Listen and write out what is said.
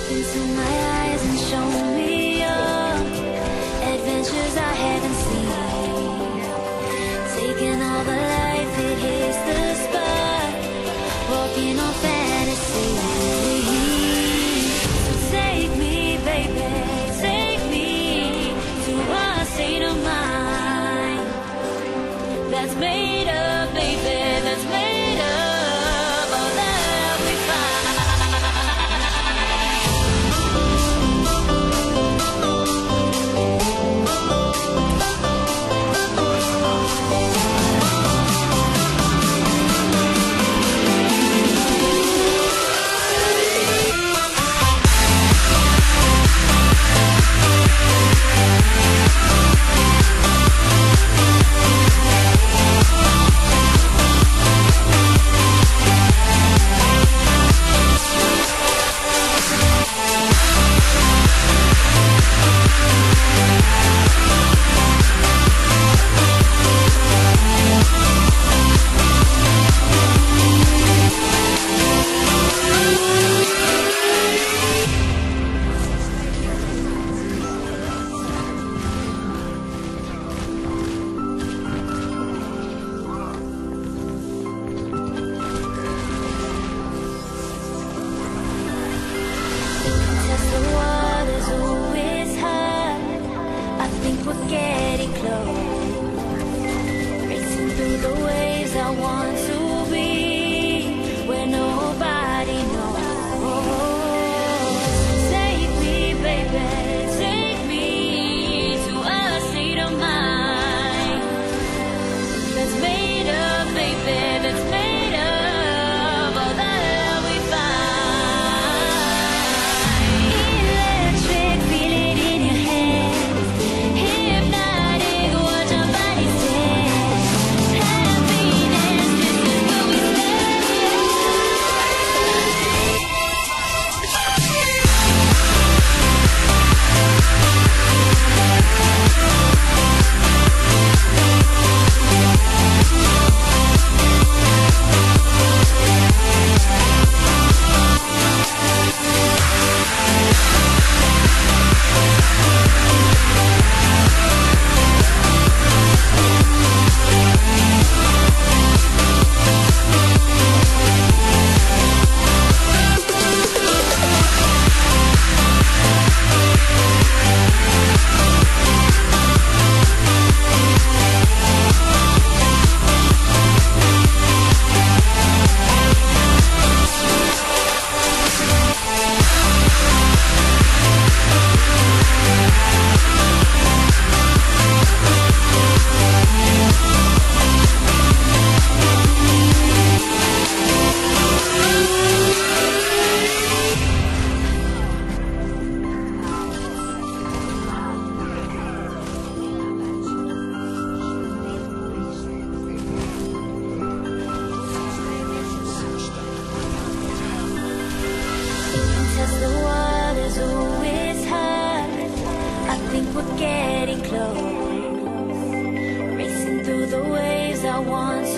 into my eyes and show me your adventures I haven't seen. Taking all the life, it hits the spot. Walking on fantasy. So take me, baby, take me to a state of mind that's made up, baby, that's made up all that we find. The water's always high. I think we're getting close. Racing through the waves, I want to be where nobody knows. Take me, baby, take me to a state of mind that's made up, baby, that's made up all that we find. Electric, feel it in your hands. Hypnotic, watch our bodies dance. Happiness, this is where we the water's always high. I think we're getting close. Racing through the waves, I want to